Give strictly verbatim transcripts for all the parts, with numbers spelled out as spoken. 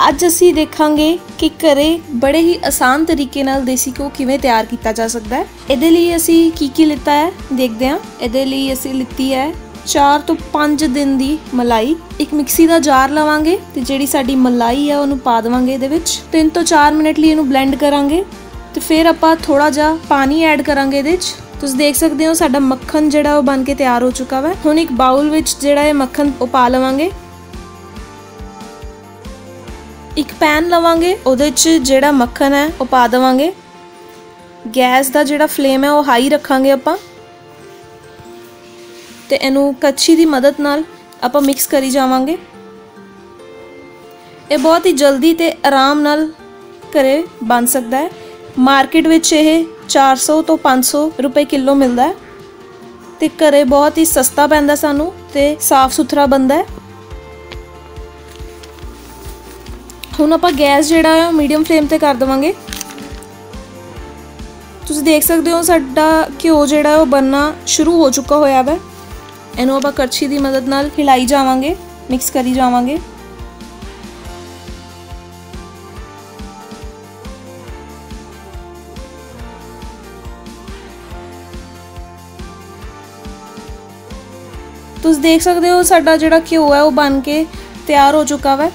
ਅੱਜ ਅਸੀਂ ਦੇਖਾਂਗੇ कि घरे बड़े ही आसान तरीके नाल देसी घ्यो किवें तैयार किया जा सकता है। इहदे लई असीं की की लिता है देखते हैं। इहदे लई असीं लिती है चार तो पाँच दिन दी मलाई। एक मिक्सी दा जार लवांगे ते जिहड़ी साडी मलाई है उहनूं पा देवांगे इहदे विच। तीन तो चार मिनट लई इहनूं ब्लेंड करांगे ते फिर आपां थोड़ा जिहा पानी ऐड करांगे इहदे विच। तुसीं देख सकदे हो साडा मक्खन जिहड़ा बन के तैयार हो चुका है। हुण एक बाउल विच जिहड़ा है मक्खन ओ पा लवांगे। एक पैन लवांगे उहदे च जिहड़ा मक्खन है वो पा देवांगे। गैस दा जिहड़ा फ्लेम है वो हाई रखांगे आपां ते इहनूं कच्छी दी मदद नाल आपां मिक्स करी जावांगे। ये बहुत ही जल्दी ते आराम नाल घरे बन सकदा है। मार्केट विच ये चार सौ तो पाँच सौ रुपए किलो मिलदा है ते घरे बहुत ही सस्ता पैंदा सानू ते साफ सुथरा बनदा है। हुण आपां गैस जिहड़ा है मीडियम फ्लेम ते कर देवांगे। तुसीं देख सकदे हो साडा घ्यो जिहड़ा है वो बनना शुरू हो चुका होया है। इहनूं आपां कड़छी दी मदद नाल हिलाई जावांगे, मिक्स करी जावांगे। तुसीं देख सकदे हो साडा जिहड़ा घ्यो है वो बन के तैयार हो चुका है।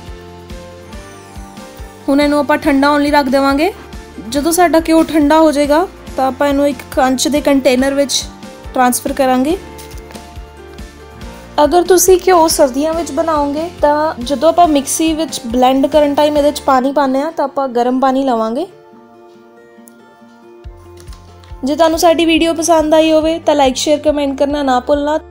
हुण इहनूं आपां ठंडा होण लई रख देवांगे। जदों साडा घ्यो ठंडा हो जाएगा तो आपां इहनूं एक कंच दे कंटेनर विच ट्रांसफर करांगे। अगर तुसीं घ्यो सर्दियां विच बनाओगे तो जदों आपां मिक्सी विच ब्लेंड करन टाइम इहदे च पानी पाने आ तो आपां गर्म पानी लवांगे। जे तुहानूं साडी वीडियो पसंद आई होवे तो लाइक शेयर कमेंट करना ना भुलना।